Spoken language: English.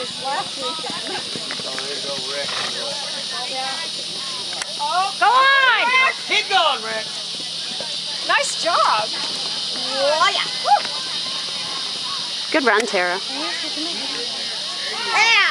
practice last weekend. Oh, there's old Rick. Yeah. Oh, Go on! Keep going, Rick. nice job. Oh, yeah. Good run, Tara. Yeah.